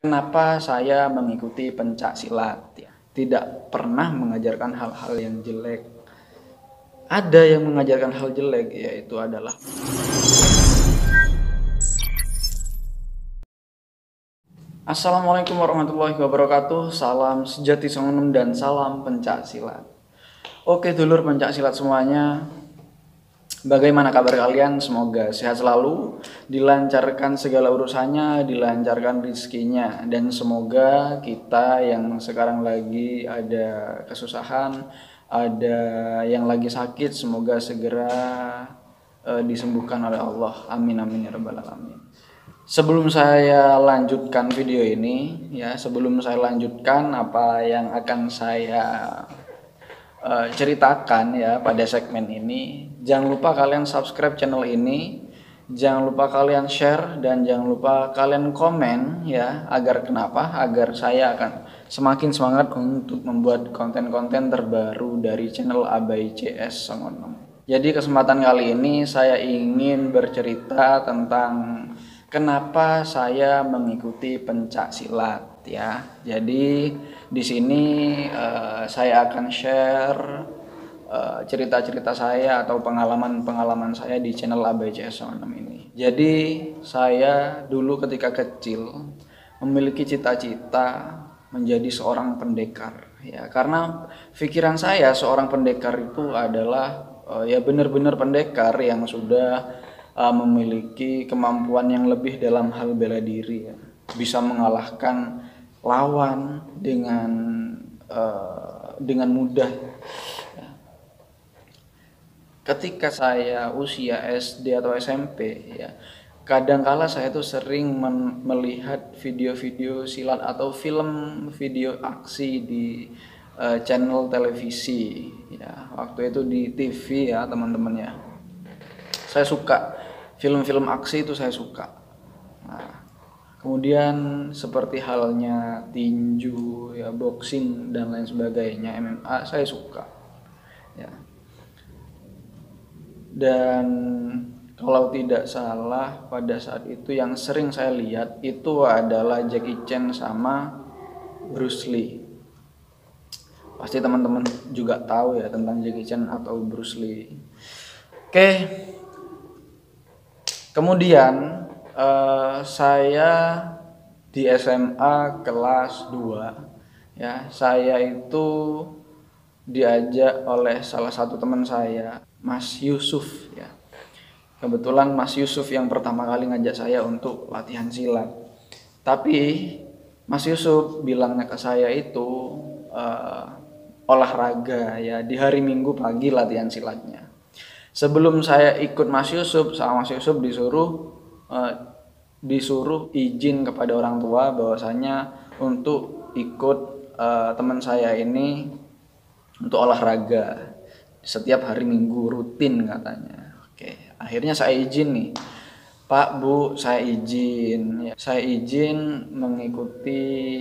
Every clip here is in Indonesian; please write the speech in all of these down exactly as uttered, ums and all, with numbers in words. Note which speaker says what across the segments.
Speaker 1: Kenapa saya mengikuti pencak silat? Ya, tidak pernah mengajarkan hal-hal yang jelek. Ada yang mengajarkan hal jelek, yaitu adalah Assalamualaikum warahmatullahi wabarakatuh. Salam sejati songonem dan salam pencak silat. Oke dulur pencak silat semuanya, bagaimana kabar kalian? Semoga sehat selalu, dilancarkan segala urusannya, dilancarkan rezekinya, dan semoga kita yang sekarang lagi ada kesusahan, ada yang lagi sakit, semoga segera uh, disembuhkan oleh Allah. Amin amin ya rabbal alamin. Sebelum saya lanjutkan video ini, ya sebelum saya lanjutkan apa yang akan saya uh, ceritakan ya pada segmen ini, jangan lupa kalian subscribe channel ini, jangan lupa kalian share, dan jangan lupa kalian komen ya, agar kenapa? Agar saya akan semakin semangat untuk membuat konten-konten terbaru dari channel Abai C S Songonom. Jadi kesempatan kali ini saya ingin bercerita tentang kenapa saya mengikuti pencak silat ya. Jadi di sini uh, saya akan share uh, cerita-cerita saya atau pengalaman-pengalaman saya di channel Abai C S Songonom ini. Jadi saya dulu ketika kecil memiliki cita-cita menjadi seorang pendekar ya, karena pikiran saya seorang pendekar itu adalah uh, ya benar-benar pendekar yang sudah uh, memiliki kemampuan yang lebih dalam hal bela diri ya, bisa mengalahkan lawan dengan uh, dengan mudah ya. Ketika saya usia S D atau S M P ya, kadangkala saya tuh sering men- melihat video-video silat atau film video aksi di uh, channel televisi ya, waktu itu di T V ya teman-teman ya. Saya suka film-film aksi, itu saya suka. Nah, kemudian seperti halnya tinju ya, boxing dan lain sebagainya, M M A saya suka ya. Dan kalau tidak salah pada saat itu yang sering saya lihat itu adalah Jackie Chan sama Bruce Lee. Pasti teman-teman juga tahu ya tentang Jackie Chan atau Bruce Lee. Oke. Kemudian eh, saya di S M A kelas dua ya, saya itu diajak oleh salah satu teman saya, Mas Yusuf ya. Kebetulan Mas Yusuf yang pertama kali ngajak saya untuk latihan silat. Tapi Mas Yusuf bilangnya ke saya itu uh, olahraga ya, di hari Minggu pagi latihan silatnya. Sebelum saya ikut Mas Yusuf, sama Mas Yusuf disuruh uh, disuruh izin kepada orang tua bahwasanya untuk ikut uh, teman saya ini untuk olahraga setiap hari Minggu rutin katanya. Oke, akhirnya saya izin nih, Pak Bu, saya izin ya. Saya izin mengikuti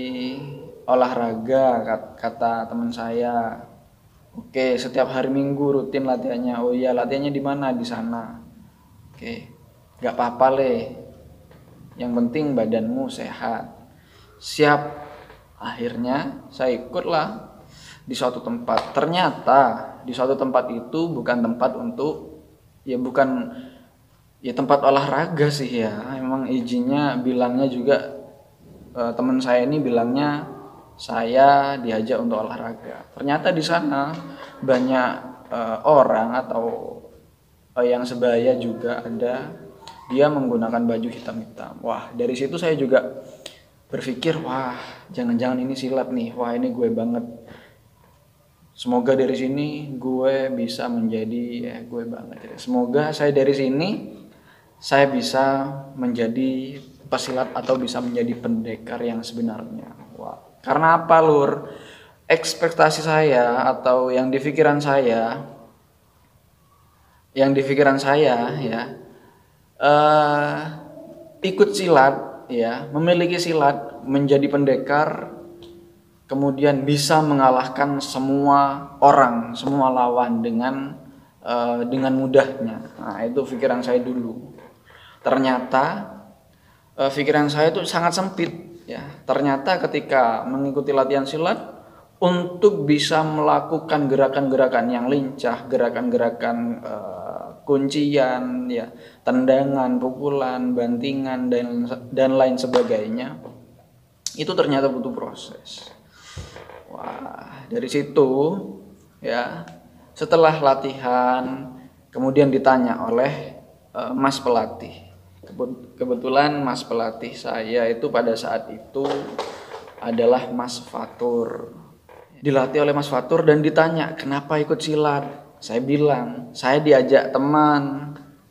Speaker 1: olahraga kata teman saya. Oke, setiap hari Minggu rutin latihannya. Oh iya, latihannya di mana? Di sana. Oke, nggak apa-apa le. Yang penting badanmu sehat. Siap. Akhirnya saya ikutlah di suatu tempat. Ternyata di suatu tempat itu bukan tempat untuk ya bukan ya tempat olahraga sih ya. Emang izinnya bilangnya juga eh, teman saya ini bilangnya saya diajak untuk olahraga. Ternyata di sana banyak eh, orang atau eh, yang sebaya juga ada, dia menggunakan baju hitam-hitam. Wah, dari situ saya juga berpikir, wah, jangan-jangan ini silat nih. Wah, ini gue banget. Semoga dari sini gue bisa menjadi ya gue banget ya. Semoga saya dari sini saya bisa menjadi pesilat atau bisa menjadi pendekar yang sebenarnya. Wah, karena apa lur? Ekspektasi saya atau yang di pikiran saya, yang di pikiran saya ya, uh, ikut silat ya, memiliki silat, menjadi pendekar, kemudian bisa mengalahkan semua orang, semua lawan dengan uh, dengan mudahnya. Nah, itu pikiran saya dulu. Ternyata uh, pikiran saya itu sangat sempit Ya, ternyata ketika mengikuti latihan silat untuk bisa melakukan gerakan-gerakan yang lincah, gerakan-gerakan uh, kuncian, ya, tendangan, pukulan, bantingan dan dan lain sebagainya, itu ternyata butuh proses. Wah, dari situ ya, setelah latihan kemudian ditanya oleh uh, Mas pelatih. Kebetulan Mas pelatih saya itu pada saat itu adalah Mas Fatur. Dilatih oleh Mas Fatur dan ditanya, kenapa ikut silat? Saya bilang, saya diajak teman.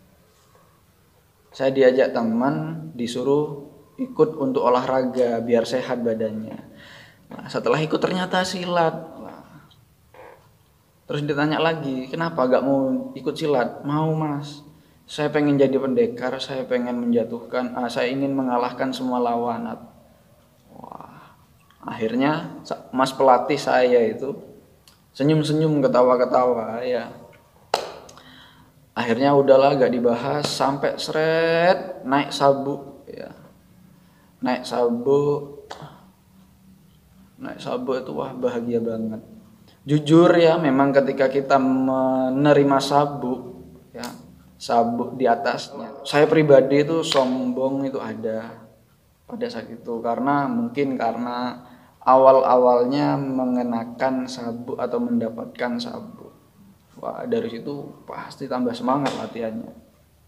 Speaker 1: Saya diajak teman, disuruh ikut untuk olahraga biar sehat badannya. Nah, setelah ikut ternyata silat. Nah, terus ditanya lagi, kenapa gak mau ikut silat? Mau, Mas. Saya pengen jadi pendekar, saya pengen menjatuhkan, ah, saya ingin mengalahkan semua lawan. Wah, akhirnya Mas pelatih saya itu senyum-senyum, ketawa-ketawa, ya. Akhirnya udahlah, gak dibahas, sampai seret naik sabuk, ya. Naik sabuk, naik sabuk itu wah bahagia banget. Jujur ya, memang ketika kita menerima sabuk, ya, sabuk di atasnya, saya pribadi itu sombong itu ada pada saat itu, karena mungkin karena awal-awalnya mengenakan sabuk atau mendapatkan sabuk. Wah, dari situ pasti tambah semangat latihannya.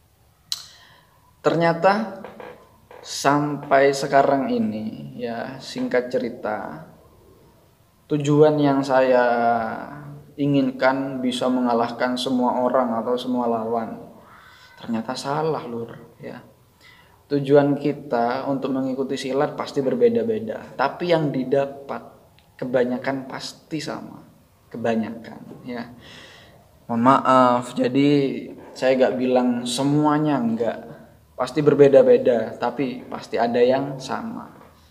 Speaker 1: Ternyata sampai sekarang ini, ya, singkat cerita, tujuan yang saya inginkan bisa mengalahkan semua orang atau semua lawan, ternyata salah, Lur, ya. Tujuan kita untuk mengikuti silat pasti berbeda-beda, tapi yang didapat kebanyakan pasti sama. Kebanyakan, ya. Mohon maaf, jadi saya gak bilang semuanya enggak. Pasti berbeda-beda, tapi pasti ada yang sama.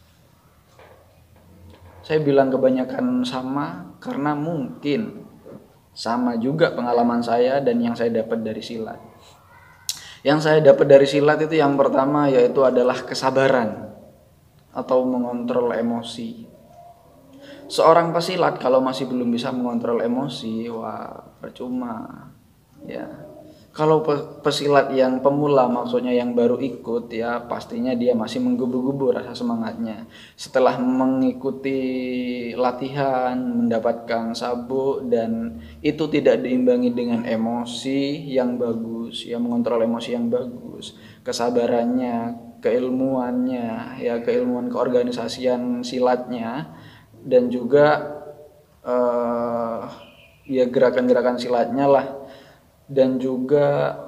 Speaker 1: Saya bilang kebanyakan sama karena mungkin sama juga pengalaman saya dan yang saya dapat dari silat. Yang saya dapat dari silat itu yang pertama yaitu adalah kesabaran atau mengontrol emosi. Seorang pesilat kalau masih belum bisa mengontrol emosi, wah percuma, ya. Kalau pesilat yang pemula, maksudnya yang baru ikut, ya pastinya dia masih menggebu-gebu rasa semangatnya. Setelah mengikuti latihan, mendapatkan sabuk, dan itu tidak diimbangi dengan emosi yang bagus, ya mengontrol emosi yang bagus, kesabarannya, keilmuannya, ya keilmuan keorganisasian silatnya, dan juga uh, ya gerakan-gerakan silatnya lah, dan juga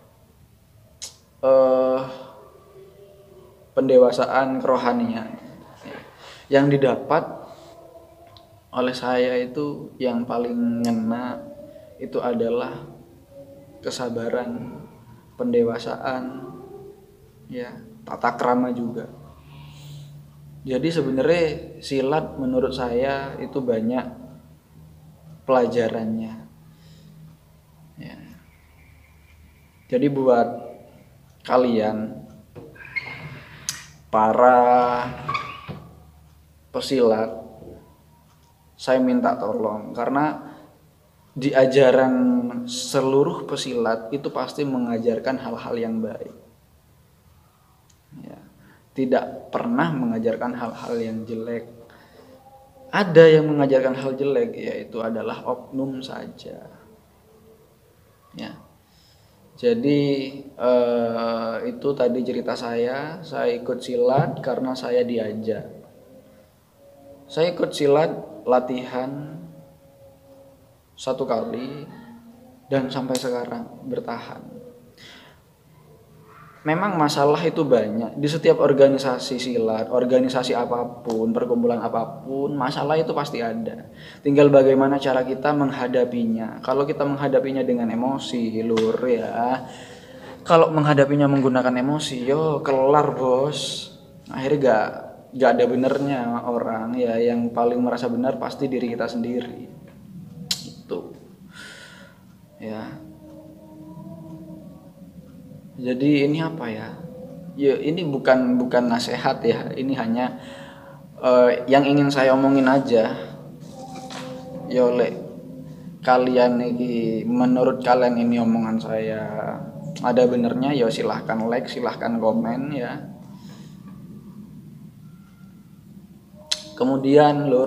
Speaker 1: uh, pendewasaan kerohanian yang didapat oleh saya itu yang paling ngena itu adalah kesabaran, pendewasaan, ya tata krama juga. Jadi sebenarnya silat menurut saya itu banyak pelajarannya, ya. Jadi buat kalian para pesilat, saya minta tolong, karena di ajaran seluruh pesilat itu pasti mengajarkan hal-hal yang baik, ya. Tidak pernah mengajarkan hal-hal yang jelek. Ada yang mengajarkan hal jelek, yaitu adalah oknum saja, ya. Jadi eh, itu tadi cerita saya. Saya ikut silat karena saya diajak. Saya ikut silat latihan satu kali dan sampai sekarang bertahan. Memang masalah itu banyak di setiap organisasi silat, organisasi apapun, perkumpulan apapun, masalah itu pasti ada. Tinggal bagaimana cara kita menghadapinya. Kalau kita menghadapinya dengan emosi, Lur, ya. Kalau menghadapinya menggunakan emosi, yo kelar, Bos. Akhirnya gak, gak ada benernya orang, ya. Yang paling merasa benar pasti diri kita sendiri. Itu, ya. Jadi ini apa ya? Ya ini bukan bukan nasihat ya. Ini hanya uh, yang ingin saya omongin aja. Yo lek kalian ini, menurut kalian ini omongan saya ada benernya, ya silahkan like, silahkan komen ya. Kemudian lur,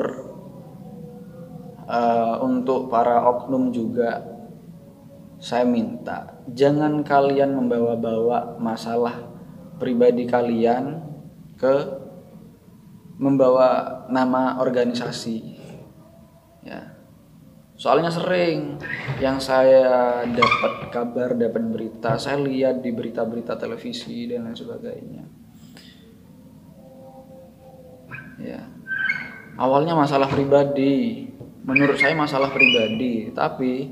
Speaker 1: uh, untuk para oknum juga saya minta jangan kalian membawa-bawa masalah pribadi kalian ke membawa nama organisasi ya. Soalnya sering yang saya dapat kabar, dapat berita, saya lihat di berita-berita televisi dan lain sebagainya. Ya. Awalnya masalah pribadi, menurut saya masalah pribadi, tapi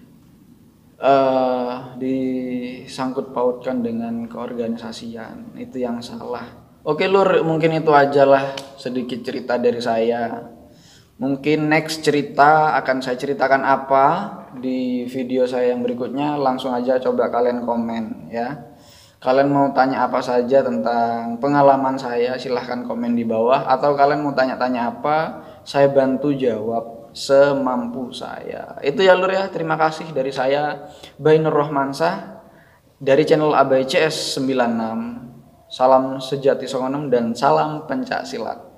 Speaker 1: uh, disangkut pautkan dengan keorganisasian, itu yang salah. Oke lur, mungkin itu aja lah sedikit cerita dari saya. Mungkin next cerita akan saya ceritakan apa di video saya yang berikutnya, langsung aja coba kalian komen ya. Kalian mau tanya apa saja tentang pengalaman saya, silahkan komen di bawah. Atau kalian mau tanya-tanya apa, saya bantu jawab semampu saya. Itu ya lur ya, terima kasih dari saya Bainur Rohmansah dari channel A B C S sembilan enam. Salam sejati songonem dan salam pencak silat.